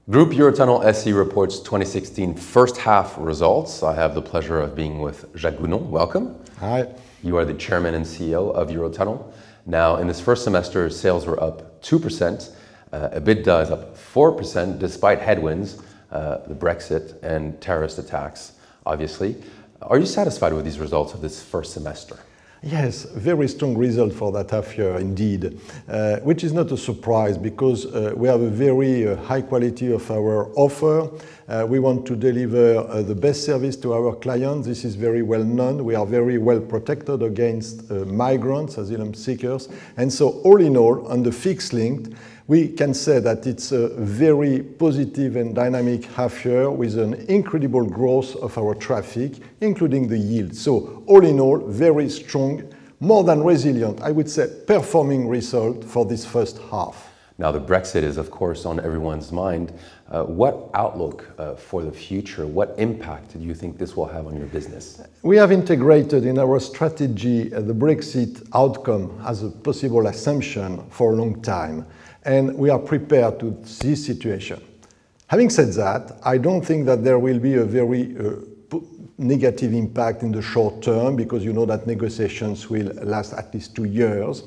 Groupe Eurotunnel SE reports 2016 first half results. I have the pleasure of being with Jacques Gounon. Welcome. Hi. You are the chairman and CEO of Eurotunnel. Now, in this first semester, sales were up 2%. EBITDA is up 4% despite headwinds, the Brexit and terrorist attacks, obviously. Are you satisfied with these results of this first semester? Yes, very strong result for that half year indeed, which is not a surprise because we have a very high quality of our offer. We want to deliver the best service to our clients. This is very well known. We are very well protected against migrants, asylum seekers. And so all in all, on the fixed link, we can say that it's a very positive and dynamic half year with an incredible growth of our traffic, including the yield. So all in all, very strong, more than resilient, I would say, performing result for this first half. Now, the Brexit is, of course, on everyone's mind. What outlook for the future, what impact do you think this will have on your business? We have integrated in our strategy the Brexit outcome as a possible assumption for a long time. And we are prepared to this situation. Having said that, I don't think that there will be a very negative impact in the short term because you know that negotiations will last at least 2 years.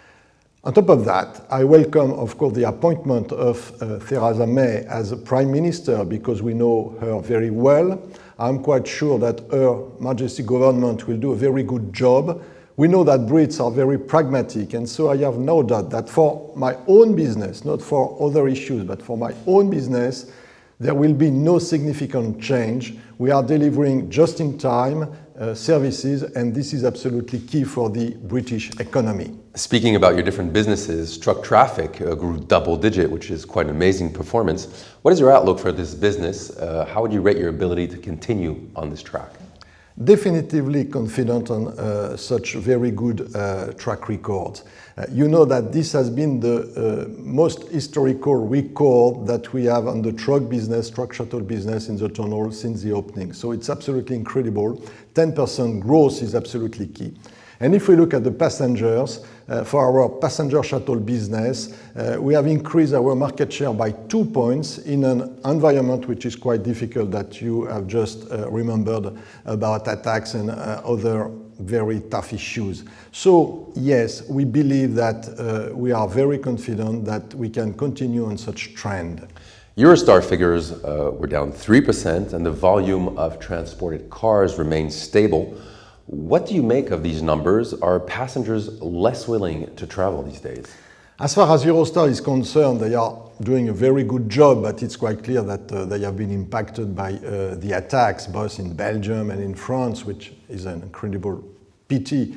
On top of that, I welcome, of course, the appointment of Theresa May as a Prime Minister because we know her very well. I'm quite sure that Her Majesty government will do a very good job. We know that Brits are very pragmatic, and so I have no doubt that for my own business, not for other issues, but for my own business, there will be no significant change. We are delivering just-in-time services, and this is absolutely key for the British economy. Speaking about your different businesses, truck traffic grew double-digit, which is quite an amazing performance. What is your outlook for this business? How would you rate your ability to continue on this track? Definitively confident on such very good track records. You know that this has been the most historical record that we have on the truck business, truck shuttle business in the tunnel since the opening. So it's absolutely incredible. 10% growth is absolutely key. And if we look at the passengers, for our passenger shuttle business, we have increased our market share by 2 points in an environment which is quite difficult that you have just remembered about attacks and other very tough issues. So yes, we believe that we are very confident that we can continue on such trend. Eurostar figures were down 3% and the volume of transported cars remains stable. What do you make of these numbers? Are passengers less willing to travel these days? As far as Eurostar is concerned, they are doing a very good job, but it's quite clear that they have been impacted by the attacks, both in Belgium and in France, which is an incredible pity.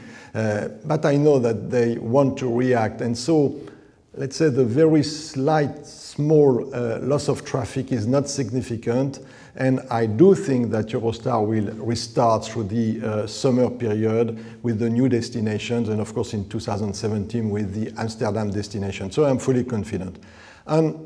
But I know that they want to react. And so, let's say the very slight, small loss of traffic is not significant. And I do think that Eurostar will restart through the summer period with the new destinations and of course in 2017 with the Amsterdam destination. So I'm fully confident. And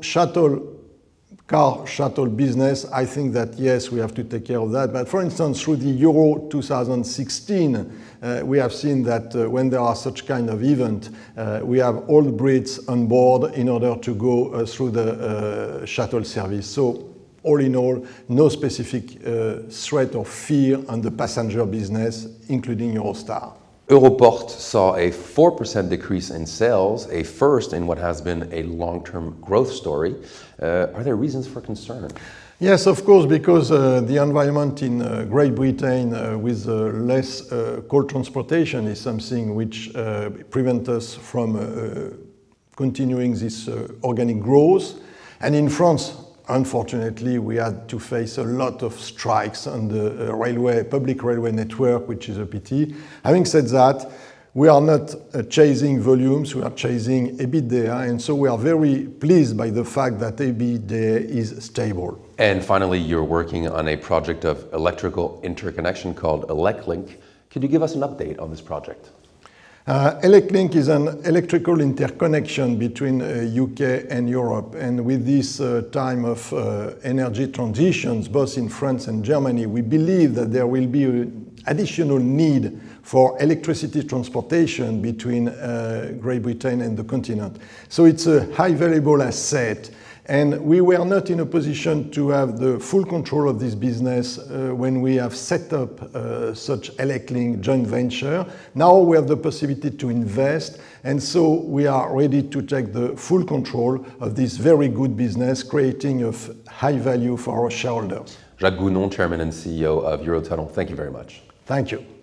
car shuttle business, I think that yes, we have to take care of that. But for instance, through the Euro 2016, we have seen that when there are such kind of event, we have all the Brits on board in order to go through the shuttle service. So all in all, no specific threat or fear on the passenger business, including Eurostar. Europorte saw a 4% decrease in sales, a first in what has been a long-term growth story. Are there reasons for concern? Yes, of course, because the environment in Great Britain with less coal transportation is something which prevents us from continuing this organic growth. And in France, unfortunately, we had to face a lot of strikes on the public railway network, which is a pity. Having said that, we are not chasing volumes, we are chasing EBITDA, and so we are very pleased by the fact that EBITDA is stable. And finally, you're working on a project of electrical interconnection called ElecLink. Could you give us an update on this project? ElecLink is an electrical interconnection between UK and Europe, and with this time of energy transitions, both in France and Germany, we believe that there will be an additional need for electricity transportation between Great Britain and the continent. So it's a high valuable asset, And we were not in a position to have the full control of this business when we have set up such ElecLink joint venture. Now we have the possibility to invest, and so we are ready to take the full control of this very good business, creating a high value for our shareholders. Jacques Gounon, Chairman and CEO of Eurotunnel, thank you very much. Thank you.